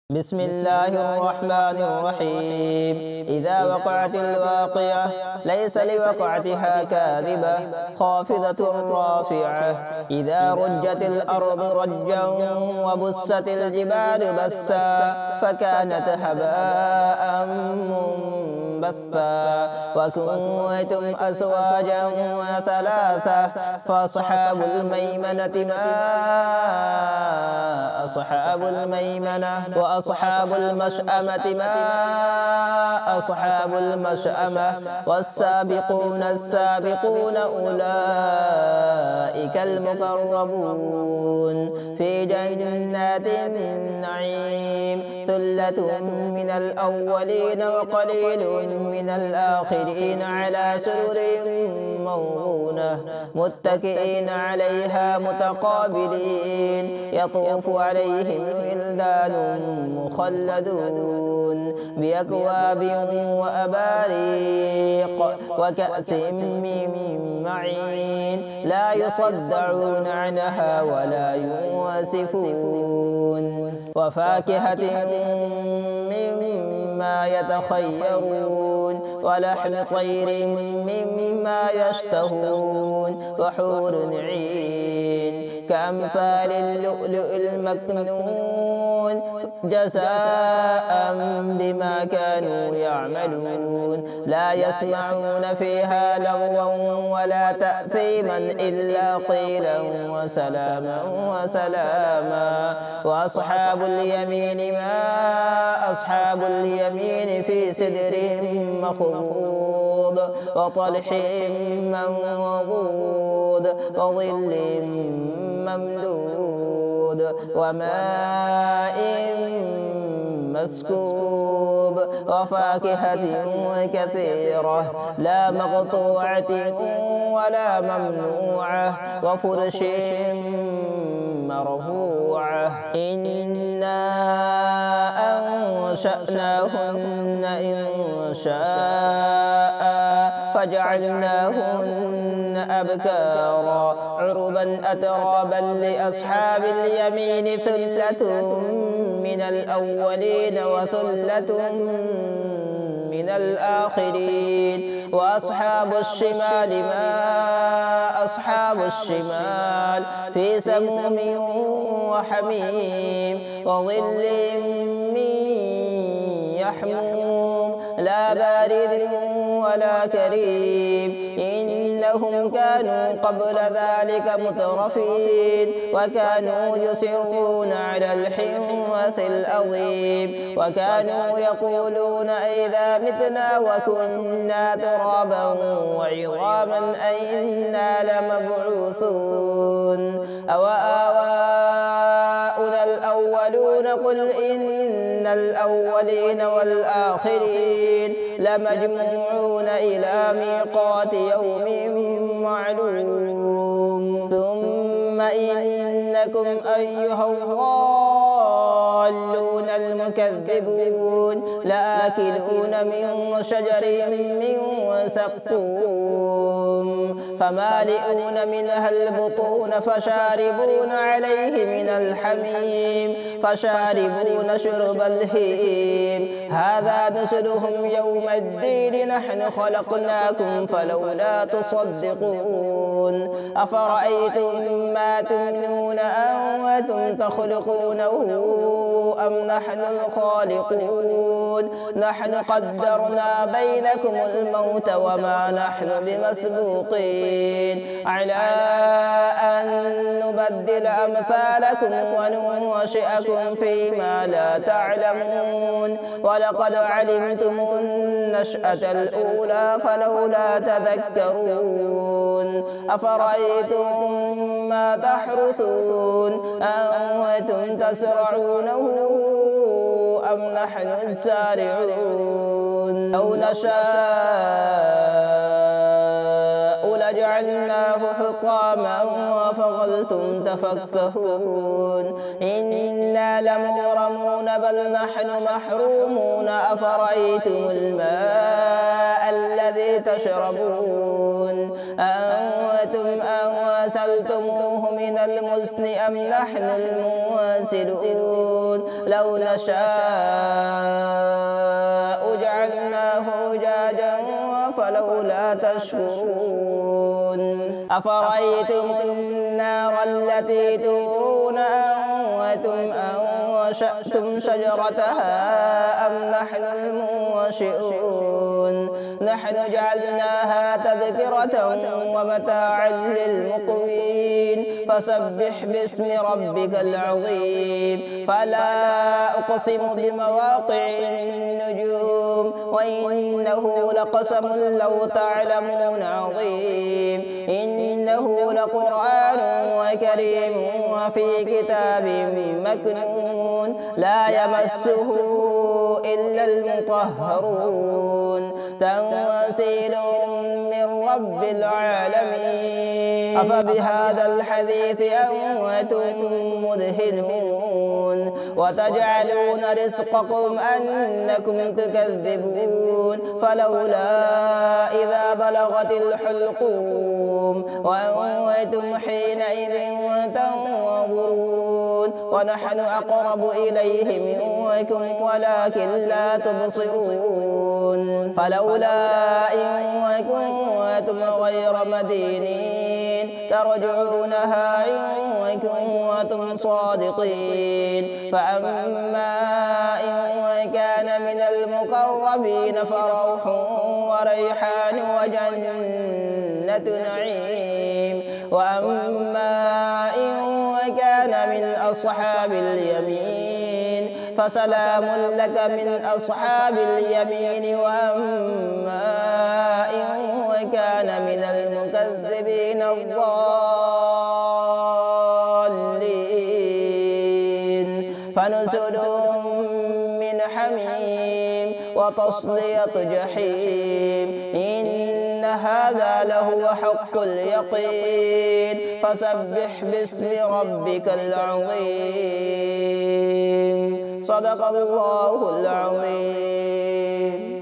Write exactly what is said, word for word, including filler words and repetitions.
بسم الله الرحمن الرحيم. إذا وقعت الواقعة ليس لوقعتها كاذبة خافضة رافعة. إذا رجت الأرض رجا وبست الجبال بسا فكانت هباء منبثا وكنتم أزواجا ثلاثة فأصحاب الميمنة ما أصحاب الميمنة وأصحاب المشأمة ما أصحاب المشأمة والسابقون السابقون أولئك المقربون في جنات النعيم ثلة من الأولين وقليل من الآخرين على سرر موضونة متكئين عليها متقابلين يطوف عليهم ولدان مخلدون بأكواب وأباريق وكأس من معين لا يصدعون عنها ولا ينزفون وفاكهة مما يتخيرون ولحم طير مما يشتهون وحور عين كأمثال اللؤلؤ المكنون جزاء بما كانوا يعملون لا يسمعون فيها لغوا ولا تأثيما إلا قيلا وسلاما وسلاما وأصحاب اليمين ما أصحاب اليمين في سدر مخضود وطلح منضود وظل ممدود وماء مسكوب وفاكهة كثيرة لا مقطوعة ولا ممنوعة وفرش مرفوعة إنا أنشأناهن إن شاء فجعلناهن أبكارا عربا أترابا لأصحاب اليمين ثلة من الأولين وثلة من الآخرين وأصحاب الشمال ما أصحاب الشمال في سموم وحميم وظل من يحموم لا بارد ولا كريم إنهم كانوا قبل ذلك مترفين وكانوا يصرون على الحنث العظيم وكانوا يقولون أئذا متنا وكنا ترابا وعظاما أئنا لمبعوثون أو آباؤنا الأولون قل إن الأولين والآخرين لمجموعون إلى ميقات يوم معلوم ثم إنكم أيها الضالون المكذبون لآكلون من شجر من زقوم فمالئون منها البطون فشاربون عليه من الحميم فشاربون شرب الهيم هذا نزلهم يوم الدين نحن خلقناكم فلولا تصدقون أفرأيتم ما تمنون أنتم تخلقونه أم نحن الخالقون نحن قدرنا بينكم الموت وما نحن بمسبوقين على أن نبدل أمثالكم وننشئكم فيما لا تعلمون ولقد علمتم النشأة الأولى فلولا تذكرون أفرأيتم ما تحرثون أنتم تزرعونه أم نحن الزارعون أو نشاء لجعلناه حطاما فظلتم تفكهون إن إنا لمغرمون بل نحن محرومون أفرأيتم الماء الذي تشربون أأنتم أنزلتموه من المزن أم نحن المنزلون لو نشاء جعلناه أجاجا فلولا تشكرون أفرأيتم النار التي تورون أأنتم أنشأتم شجرتها أم نحن المنشئون نحن جعلناها تذكرة ومتاعا للمقوين فسبح باسم ربك العظيم فلا أقسم بمواقع النجوم وإنه لقسم لو تعلمون عظيم إنه لقرآن كريم وفي كتاب مكنون لا يمسه إلا المطهرون تنزيل من رب العالمين أفبهذا الحديث أنتم مدهنون وتجعلون رزقكم أنكم تكذبون فلولا إذا بلغت الحلقوم وأنتم حينئذ تنظرون ونحن أقرب إليه منكم ولكن لا تبصرون فلولا إن كنتم غير مدينين ترجعونها إن كنتم صادقين فأما إن كان من المقربين فروح وريحان وجنة نعيم وأما إن كان من أصحاب اليمين فسلام لك من أصحاب اليمين وأما إن كان من المكذبين الضالين فنزل من حميم وتصلية جحيم إن هذا لهو حق اليقين فسبح باسم ربك العظيم صدق الله العظيم.